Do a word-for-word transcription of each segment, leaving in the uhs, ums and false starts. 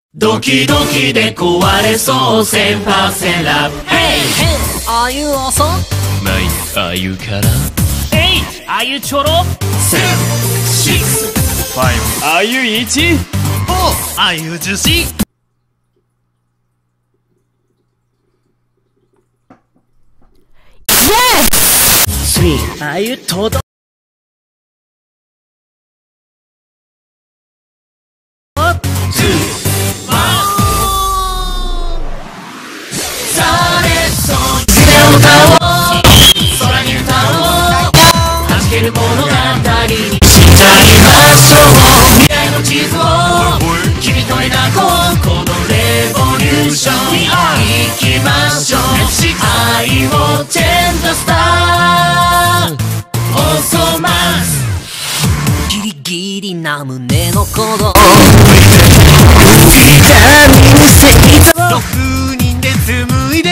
ドキドキで壊れそうせんパーセントラブ Hey! Are you awesome? nine are you から eight Are you チョロセブン、シックス、 five are you いち four Are you ジュシー three Are you トド空に歌おう弾ける物語にしちゃいましょう未来の地図を君と描こうこのレボリューションに行きましょう愛をチェンジスターオーソマスギリギリな胸の鼓動ろくにんで紡いで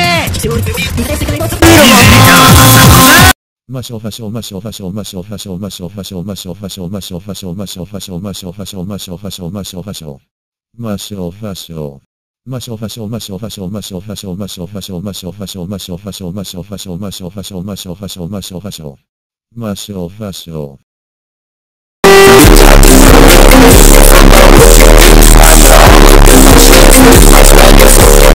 Muscle, muscle, muscle, muscle, muscle, muscle, muscle, muscle, muscle, muscle, muscle, muscle, muscle, muscle, muscle, muscle, muscle, muscle, muscle, muscle. Muscle, muscle. Muscle, muscle, muscle, muscle, muscle, muscle, muscle, muscle, muscle, muscle, muscle, muscle, muscle, muscle, muscle, muscle, muscle, muscle, muscle, muscle. Muscle, muscle. Muscle, muscle.